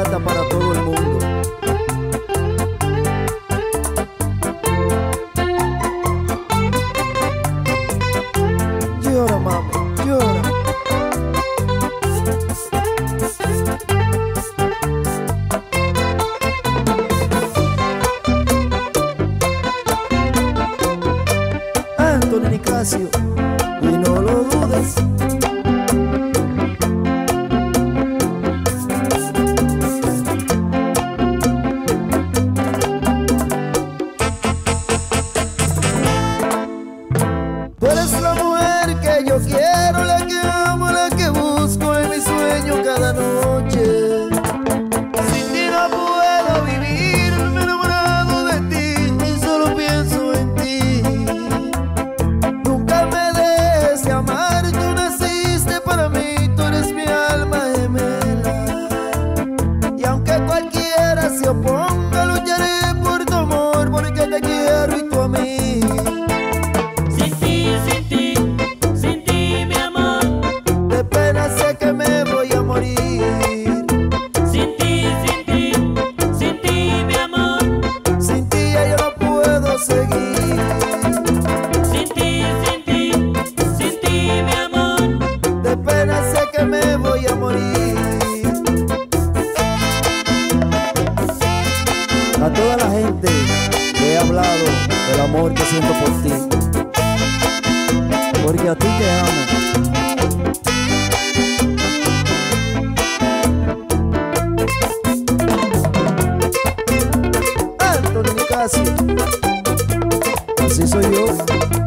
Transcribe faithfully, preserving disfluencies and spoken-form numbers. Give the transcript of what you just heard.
serenata para todo el mundo. Llora, mami, llora. Anthony Nicasio, y no lo dudes. Tú eres la mujer que yo quiero, la que amo, la que busco en mi sueño cada noche. Sin ti no puedo vivir, me he enamorado de ti y solo pienso en ti. Nunca me dejes de amar, tú naciste para mí, tú eres mi alma gemela. Y aunque cualquiera se oponga, lucharé por tu amor, porque te quiero y tú a mí. A toda la gente que he hablado del amor que siento por ti, porque a ti te amo. Anthony Nicasio, así soy yo.